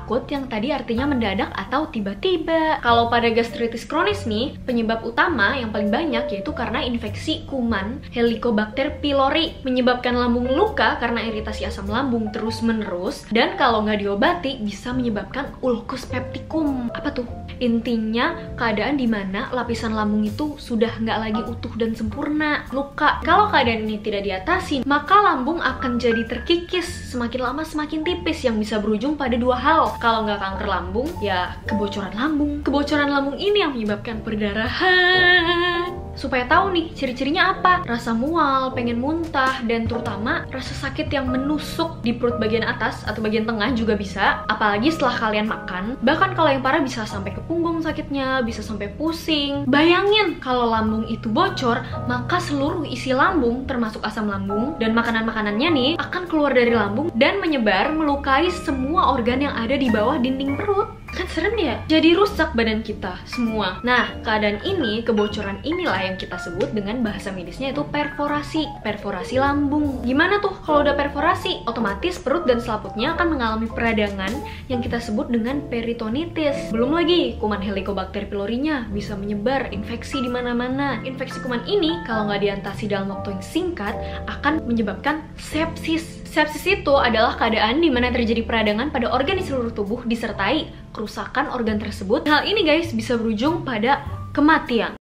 akut yang tadi artinya mendadak atau tiba-tiba. Kalau pada gastritis kronis nih, penyebab utama yang paling banyak yaitu karena infeksi kuman Helicobacter pylori, menyebabkan lambung luka karena iritasi asam lambung terus-menerus, dan kalau nggak diobati bisa menyebabkan ulcus pepticum. Apa tuh? Intinya keadaan dimana lapisan lambung itu sudah nggak lagi utuh dan sempurna, luka. Kalau keadaan ini tidak diatasi, maka lambung akan jadi terkikis, semakin lama semakin tipis, yang bisa berujung pada dua hal. Kalau nggak kanker lambung, ya kebocoran lambung. Kebocoran lambung ini yang menyebabkan perdarahan. Supaya tahu nih ciri-cirinya apa, rasa mual, pengen muntah, dan terutama rasa sakit yang menusuk di perut bagian atas atau bagian tengah juga bisa, apalagi setelah kalian makan. Bahkan kalau yang parah bisa sampai ke punggung sakitnya, bisa sampai pusing. Bayangin kalau lambung itu bocor, maka seluruh isi lambung termasuk asam lambung dan makanan-makanannya nih akan keluar dari lambung dan menyebar melukai semua organ yang ada di bawah dinding perut. Kan serem ya? Jadi rusak badan kita semua. Nah, keadaan ini, kebocoran inilah yang kita sebut dengan bahasa medisnya itu perforasi. Perforasi lambung. Gimana tuh kalau udah perforasi? Otomatis perut dan selaputnya akan mengalami peradangan yang kita sebut dengan peritonitis. Belum lagi kuman Helicobacter pylorinya bisa menyebar infeksi di mana-mana. Infeksi kuman ini kalau nggak diatasi dalam waktu yang singkat akan menyebabkan sepsis. Sepsis itu adalah keadaan di mana terjadi peradangan pada organ di seluruh tubuh disertai kerusakan organ tersebut. Hal ini guys bisa berujung pada kematian.